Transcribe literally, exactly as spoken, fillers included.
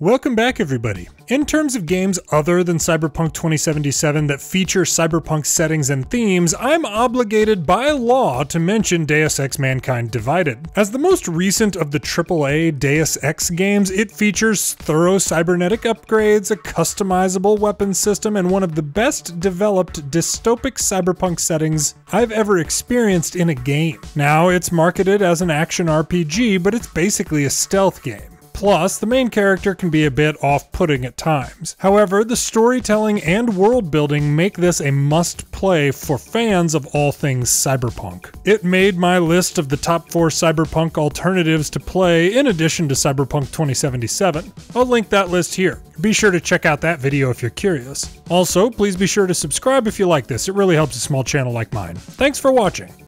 Welcome back, everybody. In terms of games other than Cyberpunk twenty seventy-seven that feature cyberpunk settings and themes, I'm obligated by law to mention Deus Ex: Mankind Divided. As the most recent of the triple A Deus Ex games, it features thorough cybernetic upgrades, a customizable weapon system, and one of the best developed dystopic cyberpunk settings I've ever experienced in a game. Now, it's marketed as an action R P G, but it's basically a stealth game. Plus, the main character can be a bit off-putting at times. However, the storytelling and world-building make this a must-play for fans of all things cyberpunk. It made my list of the top four cyberpunk alternatives to play in addition to Cyberpunk twenty seventy-seven. I'll link that list here. Be sure to check out that video if you're curious. Also, please be sure to subscribe if you like this. It really helps a small channel like mine. Thanks for watching.